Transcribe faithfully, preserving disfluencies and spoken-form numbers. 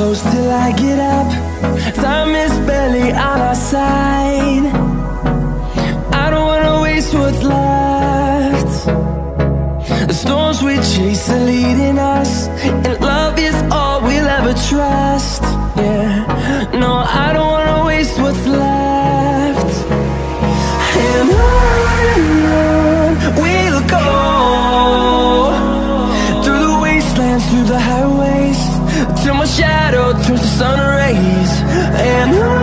goes till I get up. Time is barely on our side. I don't wanna waste what's left. The storms we chase are leading us, and love is all we'll ever trust. Yeah, no, I don't wanna waste what's left. And on we'll go, through the wastelands, through the highways, till my shadow turns to sun rays. And on